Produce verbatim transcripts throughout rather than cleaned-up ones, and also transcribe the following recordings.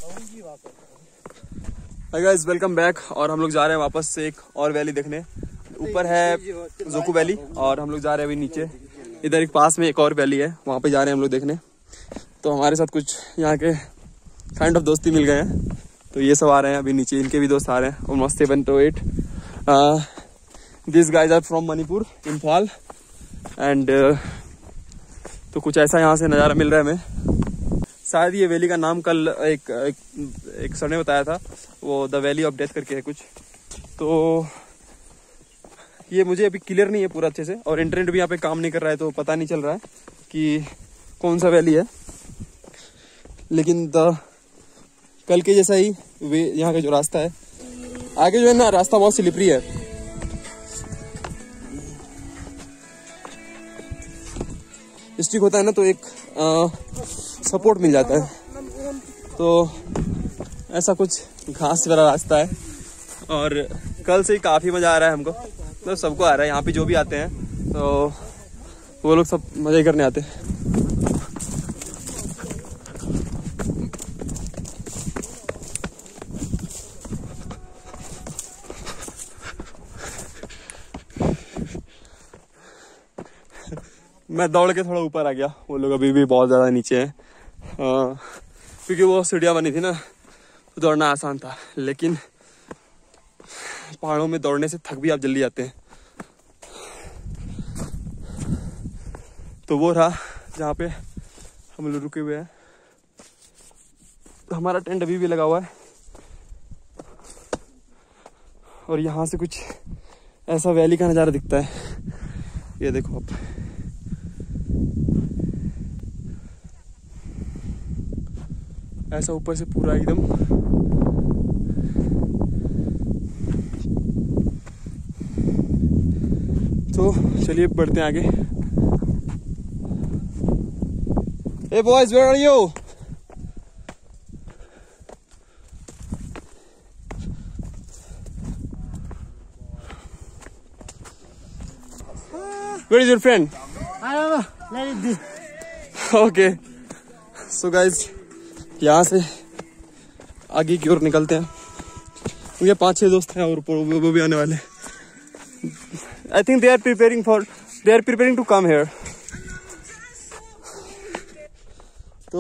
Hi guys, welcome back. और हम लोग जा रहे हैं वापस से एक और वैली देखने। ऊपर है जोको वैली और हम लोग जा रहे हैं अभी नीचे। इधर एक पास में एक और वैली है, वहाँ पे जा रहे हैं हम लोग देखने। तो हमारे साथ कुछ यहाँ के काइंड ऑफ दोस्ती मिल गए हैं, तो ये सब आ रहे हैं अभी नीचे। इनके भी दोस्त आ रहे हैं, almost seven to eight. This guys are from Manipur, Imphal. And तो कुछ ऐसा यहाँ से नज़ारा मिल रहा है हमें। शायद ये वैली का नाम कल एक एक, एक सर ने बताया था, वो द वैली ऑफ डेथ करके है कुछ। तो ये मुझे अभी क्लियर नहीं है पूरा अच्छे से, और इंटरनेट भी यहाँ पे काम नहीं कर रहा है, तो पता नहीं चल रहा है कि कौन सा वैली है। लेकिन द कल के जैसा ही वे यहाँ का जो रास्ता है, आगे जो है ना रास्ता बहुत स्लिपरी है। स्टिक होता है ना, तो एक आ, सपोर्ट मिल जाता है। तो ऐसा कुछ घास वाला रास्ता है, और कल से ही काफ़ी मज़ा आ रहा है हमको। तो सबको आ रहा है, यहाँ पे जो भी आते हैं तो वो लोग सब मज़े करने आते हैं। मैं दौड़ के थोड़ा ऊपर आ गया, वो लोग अभी भी बहुत ज़्यादा नीचे हैं। क्योंकि वो सीढ़ियाँ बनी थी ना, तो दौड़ना आसान था। लेकिन पहाड़ों में दौड़ने से थक भी आप जल्दी जाते हैं। तो वो रहा जहाँ पे हम लोग रुके हुए हैं। हमारा टेंट अभी भी लगा हुआ है, और यहाँ से कुछ ऐसा वैली का नज़ारा दिखता है। ये देखो आप, ऐसा ऊपर से पूरा एकदम। तो चलिए बढ़ते हैं आगे। Hey boys, where are you? Where is your friend? I don't know. Let it be. Okay. So guys, यहाँ से आगे की ओर निकलते हैं। मुझे पांच छह दोस्त हैं और ऊपर वो भी आने वाले हैं। I think they are preparing for, they are preparing to come here. तो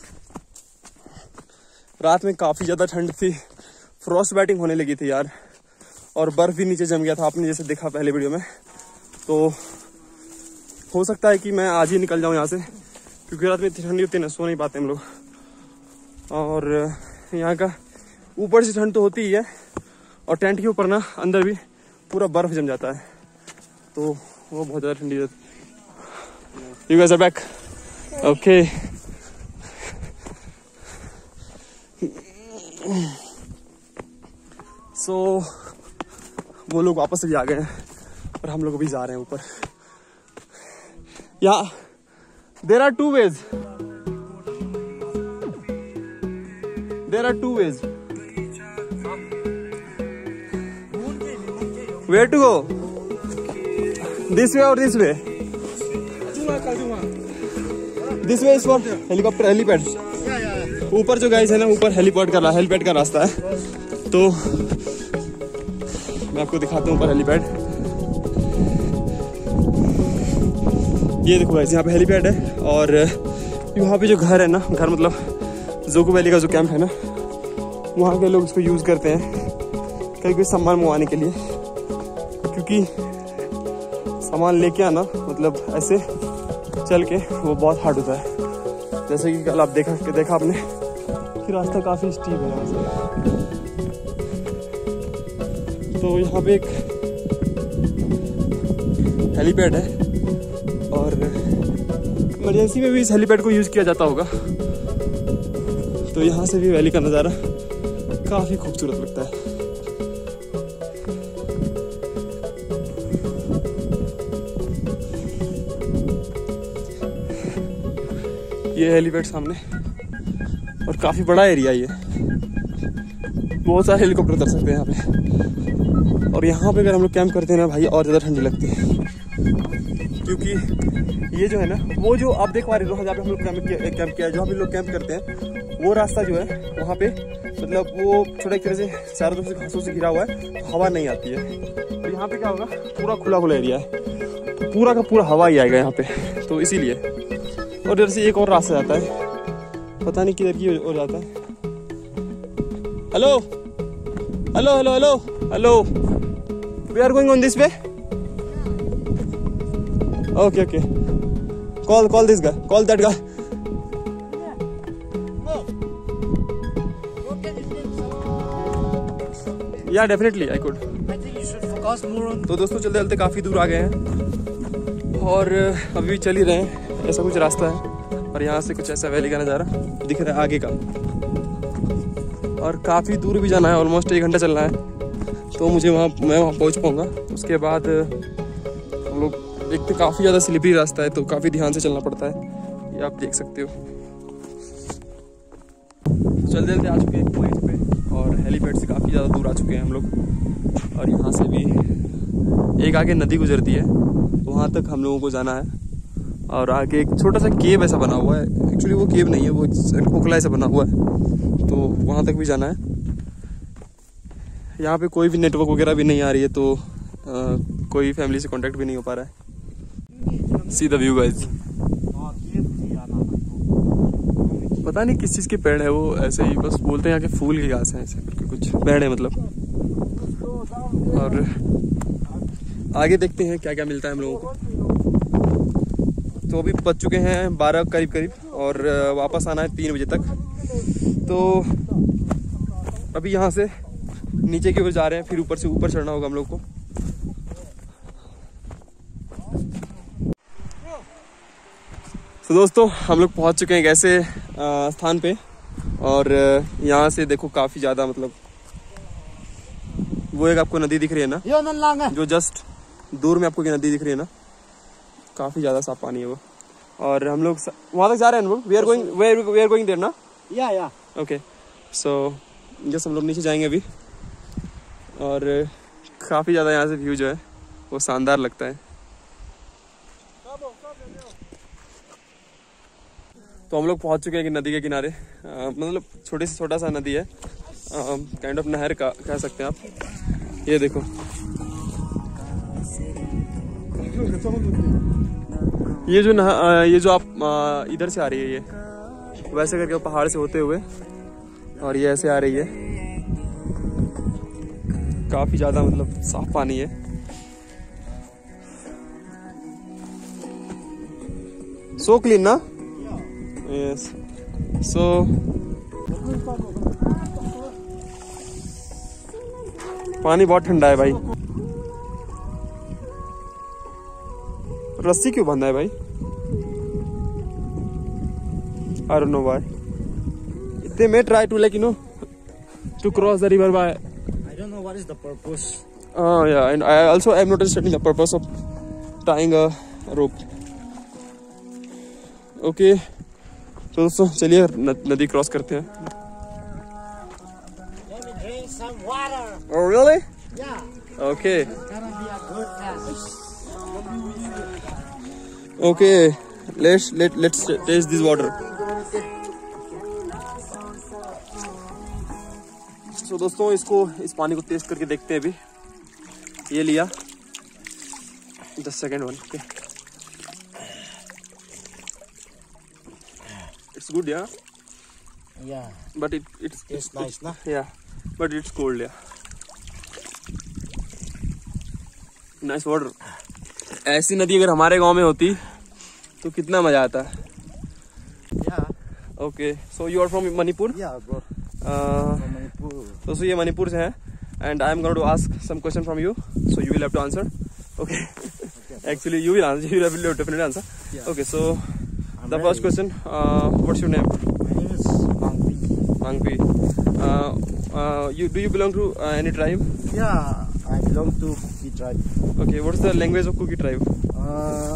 रात में काफ़ी ज़्यादा ठंड थी, फ्रॉस्ट बाइटिंग होने लगी थी यार, और बर्फ़ भी नीचे जम गया था, आपने जैसे देखा पहले वीडियो में। तो हो सकता है कि मैं आज ही निकल जाऊँ यहाँ से, क्योंकि रात में इतनी ठंडी होती है ना, सो नहीं पाते हम लोग। और यहाँ का ऊपर से ठंड तो होती ही है, और टेंट के ऊपर ना अंदर भी पूरा बर्फ़ जम जाता है, तो वो बहुत ज़्यादा ठंडी रहती है। You guys are back? Okay. So वो लोग वापस भी आ गए हैं, और हम लोग अभी जा रहे हैं ऊपर। Yeah there are two ways, there are two ways. Where to go? This way और this way? This way is for helicopter, helipad. ऊपर जो गाइस है ना, ऊपर हेलीपैड का हेलीपैड का रास्ता है। तो मैं आपको दिखाता हूँ ऊपर हेलीपैड। ये देखो गाइस, यहाँ पे हेलीपैड है, और यहाँ पे जो घर है ना, घर मतलब जोको वैली का जो कैंप है ना, वहाँ के लोग इसको यूज़ करते हैं कहीं कोई सामान मंगवाने के लिए। क्योंकि सामान लेके आना मतलब ऐसे चल के वो बहुत हार्ड होता है। जैसे कि कल आप देखा देखा आपने कि रास्ता काफ़ी स्टीप है यहाँ से। तो यहाँ पे एक हेलीपैड है, और इमरजेंसी में भी इस हेलीपैड को यूज़ किया जाता होगा। तो यहाँ से भी वैली का नज़ारा काफ़ी खूबसूरत लगता है। ये हेलीपैड सामने, और काफ़ी बड़ा एरिया ये, बहुत सारे हेलीकॉप्टर उतर सकते हैं यहाँ पे। और यहाँ पे अगर हम लोग कैंप करते हैं ना भाई, और ज़्यादा ठंडी लगती है, क्योंकि ये जो है ना, वो जो आप देख पा रहे हो जहाँ पे हम लोग कैंप किया कैंप किया जहाँ पे लोग कैंप करते हैं, वो रास्ता जो है वहाँ पे मतलब वो थोड़ा एक तरह से चारों तरफ से घासों से घिरा हुआ है, तो हवा नहीं आती है। तो यहाँ पे क्या होगा, पूरा खुला खुला एरिया है, तो पूरा का पूरा हवा ही आएगा यहाँ पे, तो इसीलिए। और इधर से एक और रास्ता जाता है, पता नहीं किधर की हो जाता है। Hello hello hello hello hello, we are going on this way. Okay okay, call call this guy, call that guy. Yeah definitely I could. तो दोस्तों चलते चलते काफ़ी दूर आ गए हैं और अभी भी चल ही रहे हैं। ऐसा कुछ रास्ता है और यहाँ से कुछ ऐसा वैली का नज़ारा दिख रहा है आगे का, और काफ़ी दूर भी जाना है, ऑलमोस्ट एक घंटा चलना है। तो मुझे वहाँ मैं वहाँ पहुँच पाऊँगा। उसके बाद हम लोग, एक तो काफ़ी ज़्यादा स्लिपरी रास्ता है तो काफ़ी ध्यान से चलना पड़ता है, ये आप देख सकते हो। चलते चलते आ चुके हैं एक पॉइंट पे और हेलीपैड से काफ़ी ज़्यादा दूर आ चुके हैं हम लोग। और यहाँ से भी एक आगे नदी गुजरती है, तो वहाँ तक हम लोगों को जाना है। और आगे एक छोटा सा केव ऐसा बना हुआ है, एक्चुअली वो केव नहीं है, वो खोखला ऐसा बना हुआ है, तो वहाँ तक भी जाना है। यहाँ पे कोई भी नेटवर्क वगैरह भी नहीं आ रही है, तो आ, कोई फैमिली से कांटेक्ट भी नहीं हो पा रहा है। See the view guys. पता नहीं किस चीज़ के पेड़ है वो, ऐसे ही बस बोलते हैं यहाँ के फूल की घास है, ऐसे करके कुछ पेड़ है मतलब। और आगे देखते हैं क्या क्या मिलता है हम लोगों को। तो अभी बज चुके हैं बारह करीब करीब और वापस आना है तीन बजे तक। तो अभी यहाँ से नीचे की ओर जा रहे हैं, फिर ऊपर से ऊपर चढ़ना होगा हम लोग को। तो दोस्तों हम लोग पहुँच चुके हैं एक ऐसे स्थान पे, और यहाँ से देखो काफ़ी ज़्यादा मतलब वो एक आपको नदी दिख रही है ना, जो जस्ट दूर में आपको नदी दिख रही है ना, काफ़ी ज़्यादा साफ पानी है वो। और हम लोग वहाँ तक जा रहे हैं हम लोग। We are going we are going there ना। या या ओके, सो जस्ट हम लोग नीचे जाएंगे अभी। और काफ़ी ज़्यादा यहाँ से व्यू जो है वो शानदार लगता है। तो हम लोग पहुँच चुके हैं कि नदी के किनारे, आ, मतलब छोटी सी छोटा सा नदी है, काइंड ऑफ नहर का कह सकते हैं आप। ये देखो, ये जो नह, ये जो आप इधर से आ रही है, ये वैसे करके पहाड़ से होते हुए और ये ऐसे आ रही है। काफी ज्यादा मतलब साफ पानी है। सो क्लीन ना। यस, सो पानी बहुत ठंडा है भाई। रस्सी क्यों बांधा है भाई? I don't know why. They may try to like you know to cross the river by. I don't know what is the purpose. Oh yeah, and I also am not understanding the purpose of tying a rope. Okay, तो दोस्तों चलिए नदी cross करते हैं। Let me drink some water. Oh really? Yeah. Okay. It's gonna be a good test. Okay, let's let let's taste this water. तो दोस्तों इसको इस पानी को टेस्ट करके देखते हैं अभी। ये लिया the second one. Okay, it's good yeah Yeah. But it it's It's nice, na? Yeah but it's cold yeah. Nice water. ऐसी नदी अगर हमारे गांव में होती तो कितना मजा आता। Yeah. Okay, so you are from Manipur. Yeah, bro. Uh, From Manipur. तो so ये मणिपुर से है and I am going to ask some question from you, so you will have to answer. Okay, actually you will answer, you will definitely answer. Okay, so the first question, what's your name? My name is Mangpi. Mangpi. Uh, uh, you do you belong to uh, any tribe? Yeah, I belong to Kuki tribe. Okay, what's the language of Kuki tribe? Uh,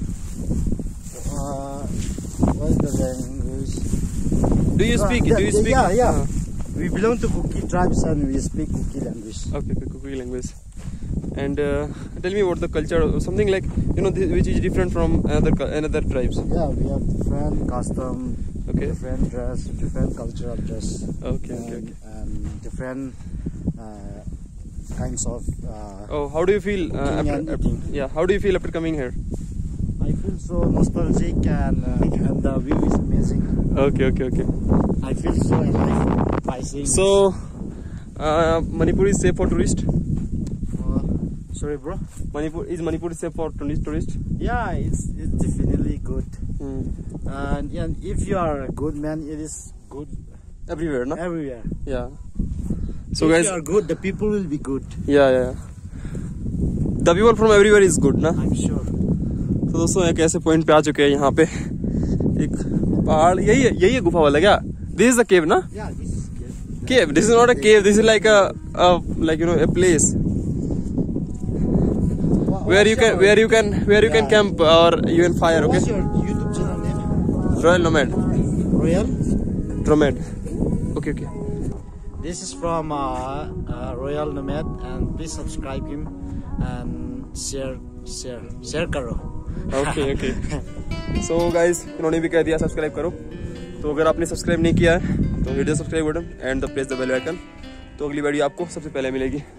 uh, what's the language? Do you speak? Uh, do you speak? Yeah, yeah. Uh, We belong to Kuki tribes and we speak Kuki language. okay, okay, Kuki language. And uh, tell me about the culture, something like, you know, th- which is different from another cu- another tribes. Yeah, we have different custom, Okay. different dress, different culture of dress. Okay, okay, and, okay. and different uh, kinds of. Uh, Oh, how do you feel? Uh, Cooking after, and after, eating. yeah, how do you feel after coming here? I feel so nostalgic and uh, and the view is amazing. Okay, okay, okay. I feel so alive by seeing. So, uh, Manipur is safe for tourists. Uh, sorry, bro. Manipur is Manipur safe for tourist tourists. Yeah, it's it's definitely good. Hmm. And, and if you are a good man, it is good Everywhere, no? everywhere. Yeah. So if guys, you are good, the people will be good. yeah, yeah. The people from everywhere is good, ना? I'm sure. तो दोस्तों एक ऐसे point पे आ चुके हैं यहाँ पे, एक पहाड़, यही है यही है गुफा वाला क्या? This is the cave, ना? Yeah, this is good. Cave. This is not a cave. This is like a, a like you know a place where you can where you can where you can Yeah. camp or you can fire. What's Okay. your YouTube channel name? Royal Nomad. Royal. Nomad. Okay, okay. This is from uh, uh, Royal Nomad, and please subscribe him and share, share, share करो. Okay, okay. So guys, इन्होंने भी कह दिया subscribe करो. तो अगर आपने subscribe नहीं किया है तो video subscribe button and the press the bell icon, तो अगली वीडियो आपको सबसे पहले मिलेगी.